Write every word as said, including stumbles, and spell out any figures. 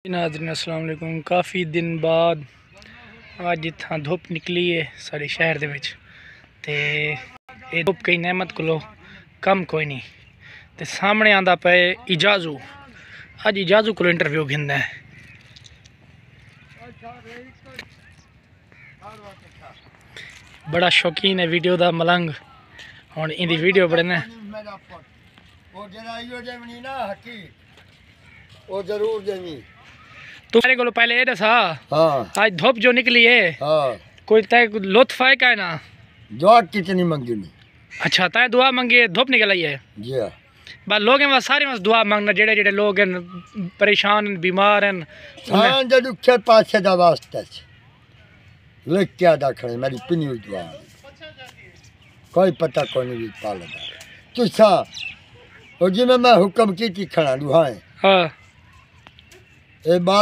नाज़रीन अस्सलाम वालेकुम। काफ़ी दिन बाद अज इत्थां धुप निकली है साढ़े शहर दे विच ते ये धुप कई नेमत को कम कोई नहीं। ते सामने आंदा पे इजाजू। अज इजाजू को इंटरव्यू घिंदा है। बड़ा शौकीन है वीडियो का मलंग। हुण इंदी वीडियो बनना तू मेरे को पहले ये दसा। हाँ। आज धुप जो निकली है। हाँ। कोई तय लुत्फ है क्या ना? दुआ कितनी मंगी नहीं। अच्छा तय दुआ मंगी धुप निकल आई है जी। हाँ। बस लोग हैं सारे बस दुआ मांगना जेड़े जेड़े लोग हैं परेशान बीमार हैं। हाँ जब दुखे पासे दा वास्ता लिख क्या दाखने मेरी पिनी दुआ कोई पता कोई नहीं पालदा तुसा और जिमें मैं हुक्म की खड़ा दुआएं। हाँ। ए